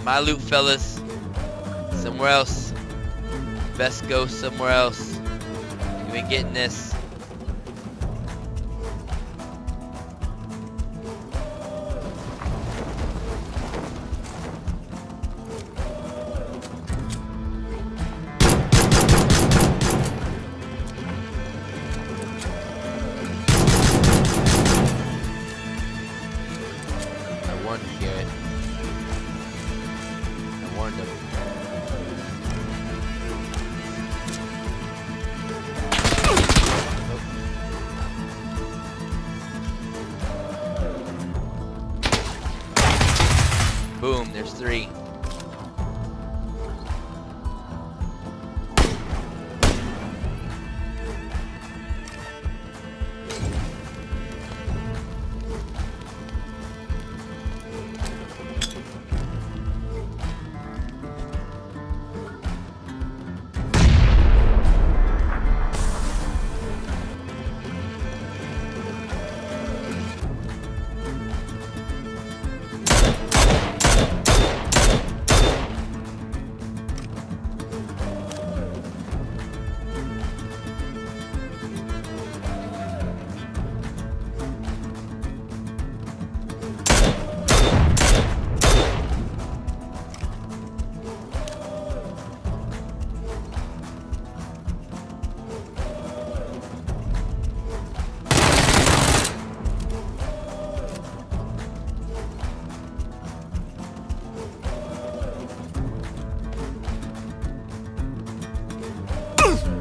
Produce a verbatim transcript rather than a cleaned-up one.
My loot, fellas. Somewhere else. Best go somewhere else. You ain't getting this. I warned you, Garrett. I warned him. Boom, there's three. Ugh!